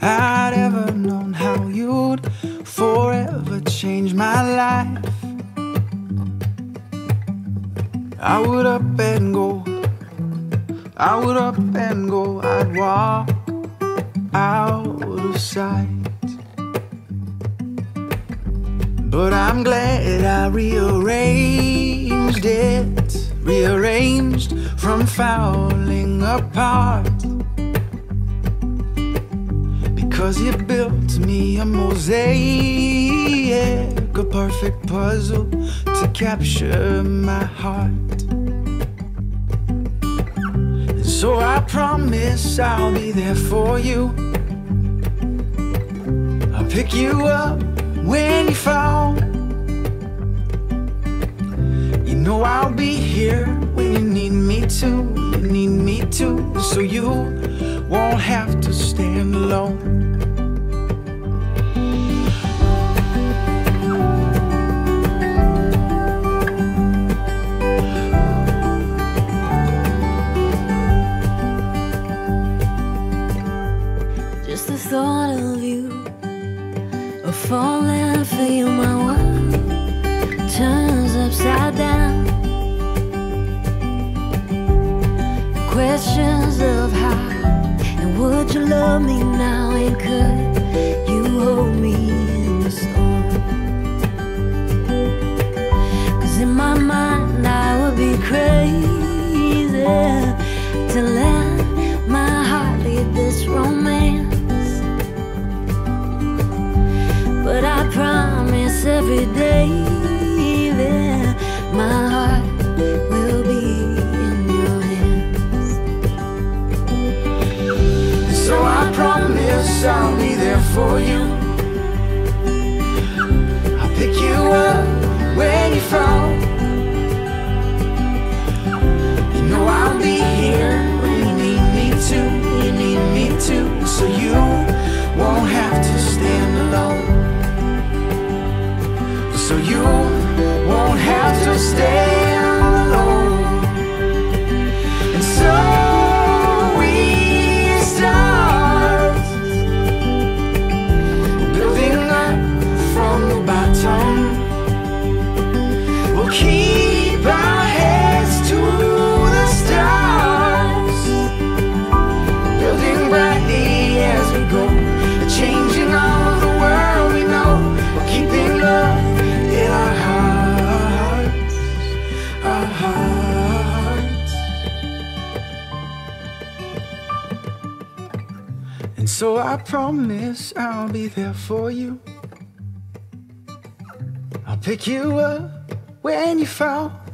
I'd ever known how you'd forever change my life. I would up and go, I would up and go, I'd walk out of sight. But I'm glad I rearranged it, rearranged from falling apart, because you built me a mosaic, a perfect puzzle to capture my heart. And so I promise I'll be there for you. I'll pick you up when you fall. You know I'll be here when you need me to, you need me to, so you won't have to stand alone. Just the thought of you, of falling for you, my world turns upside down. Questions of how and would you love me now, and could you hold me in the storm? 'Cause in my mind I would be crazy to let my heart lead this romance. But I promise every day that my heart will be in your hands. So I promise I'll be there for you. I'll pick you up when you fall. You know I'll be here when you need me to, you need me to, so you won't have to stand alone. So you won't have to stand alone. And so we start building up from the bottom. We'll keep our heads to the stars, building brightly as we go, changing all of the world we know. We're keeping love in our hearts, our hearts. And so I promise I'll be there for you. I'll pick you up when you fall.